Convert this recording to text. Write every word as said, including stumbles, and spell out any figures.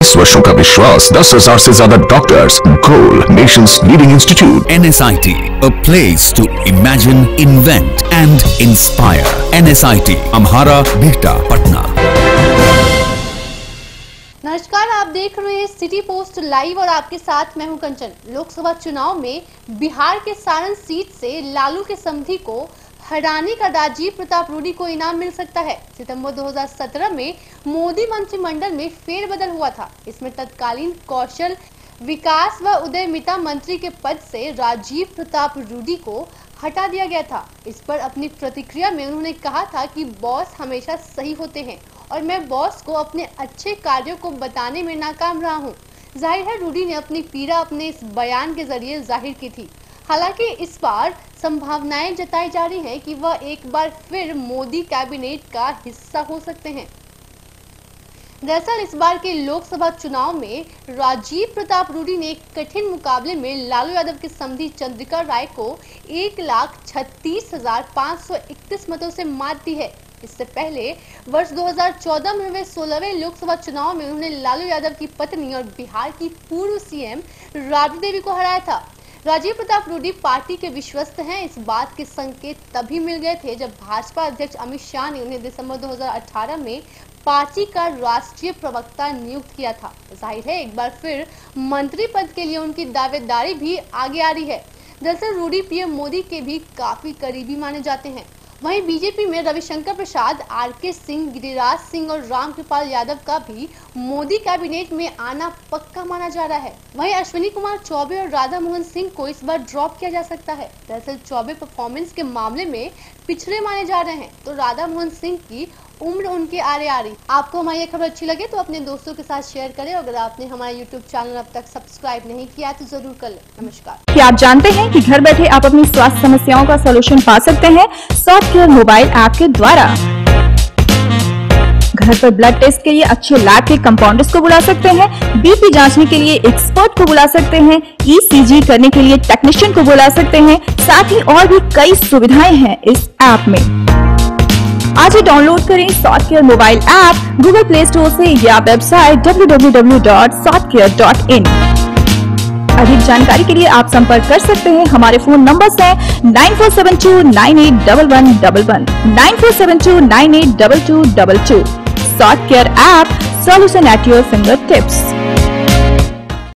बीस वर्षों का विश्वास, दस हजार से ज्यादा doctors, goal nations leading institute. N S I T, a place to imagine, invent and inspire. N S I T, Amhara, Bihta, Patna. नमस्कार, आप देख रहे हैं सिटी पोस्ट लाइव और आपके साथ मैं हूं कंचन। लोकसभा चुनाव में बिहार के सारण सीट से लालू के समधी को हराने का राजीव प्रताप रूडी को इनाम मिल सकता है। सितंबर दो हज़ार सत्रह में मोदी मंत्रिमंडल में फेरबदल हुआ था। इसमें तत्कालीन कौशल विकास व उद्यमिता मंत्री के पद से राजीव प्रताप रूडी को हटा दिया गया था। इस पर अपनी प्रतिक्रिया में उन्होंने कहा था कि बॉस हमेशा सही होते हैं और मैं बॉस को अपने अच्छे कार्यों को बताने में नाकाम रहा हूं। जाहिर है रूडी ने अपनी पीड़ा अपने इस बयान के जरिए जाहिर की थी। हालांकि इस बार संभावनाएं जताई जा रही हैं कि वह एक बार फिर मोदी कैबिनेट का हिस्सा हो सकते हैं। दरअसल इस बार के लोकसभा चुनाव में राजीव प्रताप रूडी ने एक कठिन मुकाबले में लालू यादव की समधी चंद्रिका राय को एक लाख छत्तीस हजार पाँच सौ इकतीस मतों से मात दी है। इससे पहले वर्ष दो हज़ार चौदह में हुए सोलहवें लोकसभा चुनाव में उन्होंने लालू यादव की पत्नी और बिहार की पूर्व सीएम राबड़ी देवी को हराया था। राजीव प्रताप रूडी पार्टी के विश्वस्त हैं। इस बात के संकेत तभी मिल गए थे जब भाजपा अध्यक्ष अमित शाह ने उन्हें दिसंबर दो हज़ार अठारह में पार्टी का राष्ट्रीय प्रवक्ता नियुक्त किया था। जाहिर है एक बार फिर मंत्री पद के लिए उनकी दावेदारी भी आगे आ रही है। दरअसल रूडी पीएम मोदी के भी काफी करीबी माने जाते हैं। वहीं बीजेपी में रविशंकर प्रसाद, आर के सिंह, गिरिराज सिंह और रामकृपाल यादव का भी मोदी कैबिनेट में आना पक्का माना जा रहा है। वहीं अश्विनी कुमार चौबे और राधा मोहन सिंह को इस बार ड्रॉप किया जा सकता है। दरअसल चौबे परफॉर्मेंस के मामले में पिछड़े माने जा रहे हैं, तो राधा मोहन सिंह की उम्र उनके आरे आ रही। आपको हमारी ये खबर अच्छी लगे तो अपने दोस्तों के साथ शेयर करें। अगर आपने हमारा यूट्यूब चैनल अब तक सब्सक्राइब नहीं किया तो जरूर कर लें। नमस्कार। क्या आप जानते हैं कि घर बैठे आप अपनी स्वास्थ्य समस्याओं का सलूशन पा सकते हैं सॉफ्टकेयर मोबाइल ऐप के द्वारा। घर पर ब्लड टेस्ट के लिए अच्छे लैब के कंपाउंडर्स को बुला सकते हैं, बीपी जांचने के लिए एक्सपर्ट को बुला सकते हैं, ईसीजी करने के लिए टेक्नीशियन को बुला सकते हैं। साथ ही और भी कई सुविधाएं हैं इस ऐप में। आज ही डाउनलोड करें softcare mobile app Google Play Store से या website W W W dot softcare dot in. अधिक जानकारी के लिए आप संपर्क कर सकते हैं। हमारे फोन नंबर्स हैं nine four seven two nine eight one one one one, nine four seven two nine eight two two two two. Softcare app, solution at your finger tips.